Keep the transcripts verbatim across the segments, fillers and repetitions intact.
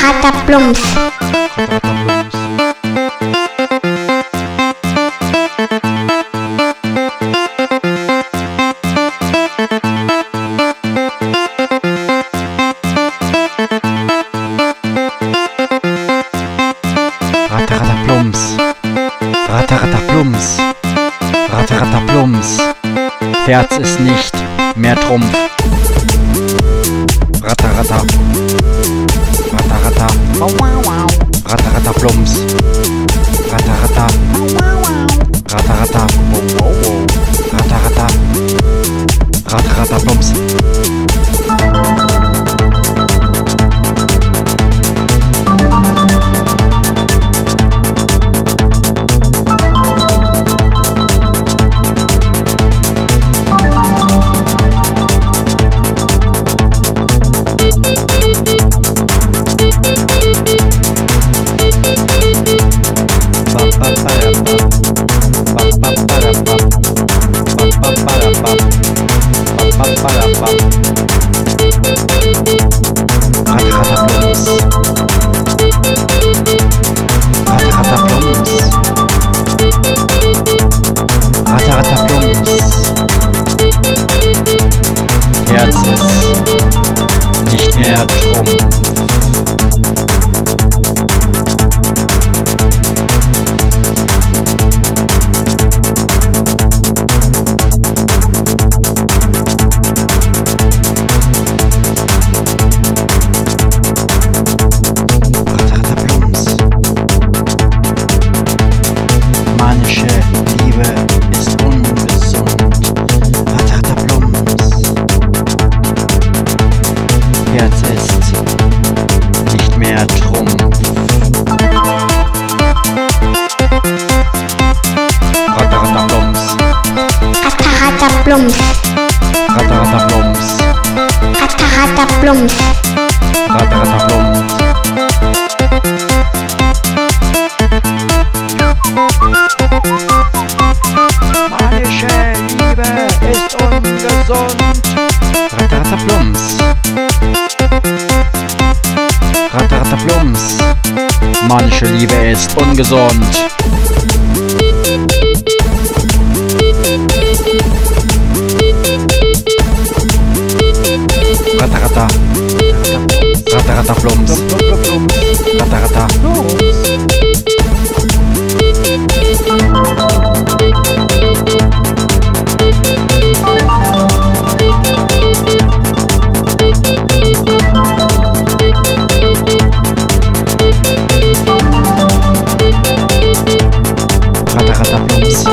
Plumps. Plumps. Plumps. Plumps. Herz ist nicht mehr Trumpf. Ratarata. Ratarata. Ratarata Plumps. Ratarata. Ratarata. Ratarata. Ratarata Plumps. Herz ist nicht mehr Trumpf. Manische Liebe ist ungesund. Herz ist nicht mehr Trumpf. Ratarata Plumps. Ratarata Plumps. Ratarata Plumps. Ratarata Plumps. Ratarata Plumps. Manische Liebe ist ungesund. Ratarata Plumps. Ratarata Plumps. Manische Liebe ist ungesund. Ratarata. Ratarata Plumps. Ratarata. Ratarata Plumps.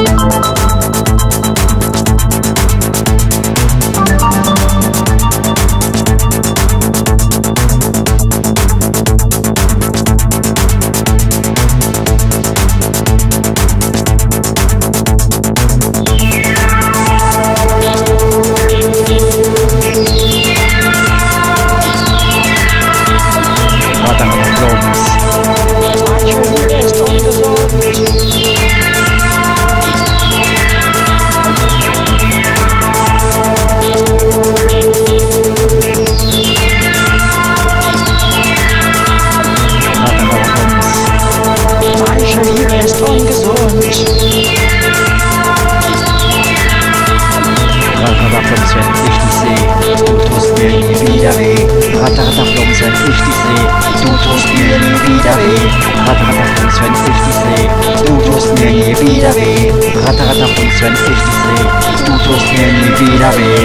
Ratarata Plumps, wenn ich dich sehe, du tust mir nie wieder weh. Ratarata Plumps, wenn ich dich sehe, du tust mir nie wieder weh. Ratarata Plumps, wenn ich dich sehe, du tust mir nie wieder weh.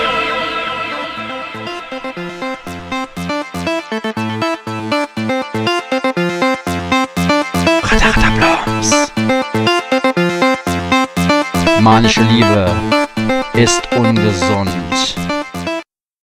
Ratarata Plumps. Manische Liebe ist ungesund.